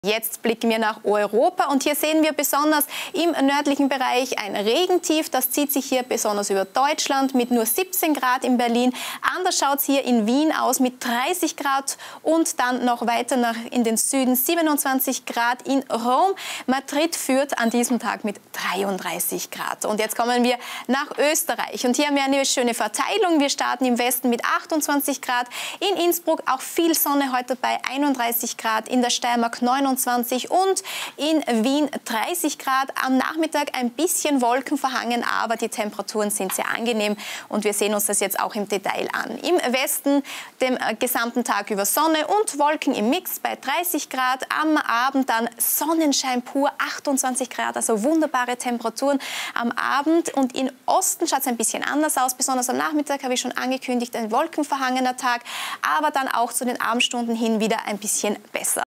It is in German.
Jetzt blicken wir nach Europa und hier sehen wir besonders im nördlichen Bereich ein Regentief. Das zieht sich hier besonders über Deutschland mit nur 17 Grad in Berlin. Anders schaut es hier in Wien aus mit 30 Grad und dann noch weiter nach in den Süden 27 Grad in Rom. Madrid führt an diesem Tag mit 33 Grad. Und jetzt kommen wir nach Österreich und hier haben wir eine schöne Verteilung. Wir starten im Westen mit 28 Grad, in Innsbruck auch viel Sonne heute bei 31 Grad, in der Steiermark 29 und in Wien 30 Grad. Am Nachmittag ein bisschen wolkenverhangen, aber die Temperaturen sind sehr angenehm und wir sehen uns das jetzt auch im Detail an. Im Westen den gesamten Tag über Sonne und Wolken im Mix bei 30 Grad. Am Abend dann Sonnenschein pur, 28 Grad, also wunderbare Temperaturen am Abend. Und im Osten schaut es ein bisschen anders aus, besonders am Nachmittag habe ich schon angekündigt, ein wolkenverhangener Tag, aber dann auch zu den Abendstunden hin wieder ein bisschen besser.